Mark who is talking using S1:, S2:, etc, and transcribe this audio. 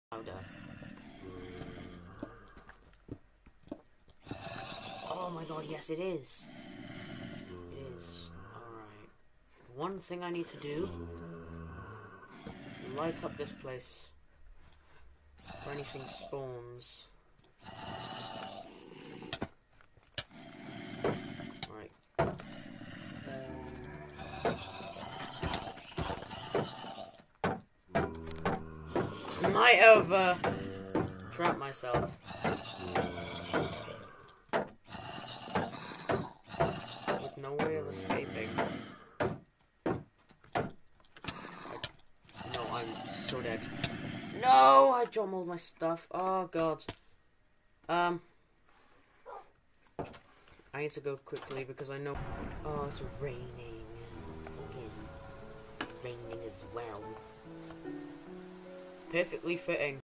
S1: Louder. Oh my god, yes it is. It is. Alright. One thing I need to do. Light up this place. Before anything spawns. Right. I might have trapped myself. With no way of escaping. No, I'm so dead. No, I dropped all my stuff. Oh god. I need to go quickly because I know. Oh, it's raining. Fucking raining as well. Perfectly fitting.